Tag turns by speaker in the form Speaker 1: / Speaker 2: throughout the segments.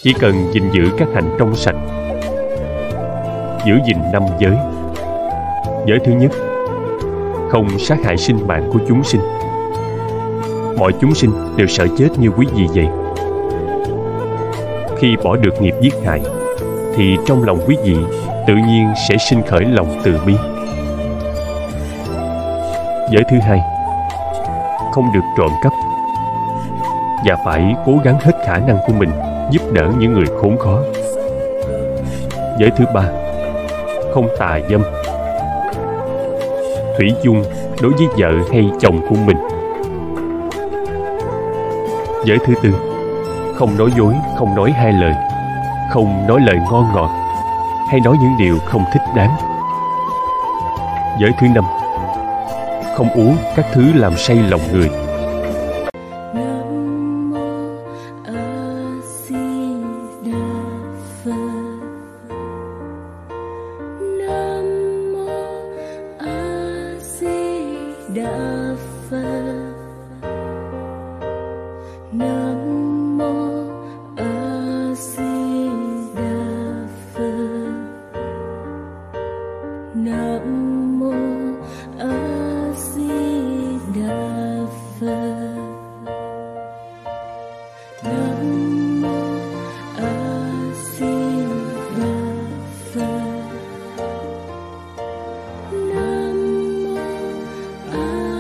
Speaker 1: chỉ cần gìn giữ các hạnh trong sạch, giữ gìn 5 giới. Giới thứ nhất, không sát hại sinh mạng của chúng sinh. Mọi chúng sinh đều sợ chết như quý vị vậy. Khi bỏ được nghiệp giết hại, thì trong lòng quý vị tự nhiên sẽ sinh khởi lòng từ bi. Giới thứ hai, không được trộm cắp, và phải cố gắng hết khả năng của mình giúp đỡ những người khốn khó. Giới thứ ba, không tà dâm, thủy chung đối với vợ hay chồng của mình. Giới thứ tư, không nói dối, không nói hai lời, không nói lời ngon ngọt, hay nói những điều không thích đáng. Giới thứ năm, không uống các thứ làm say lòng người.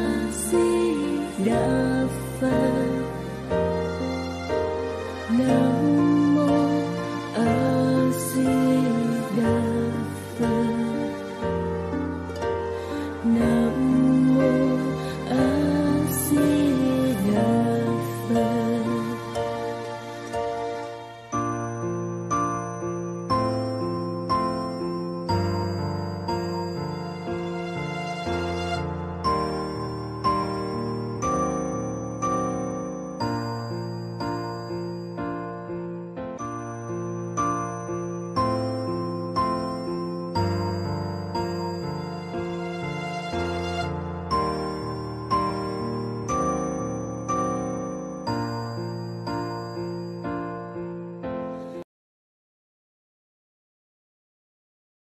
Speaker 2: No.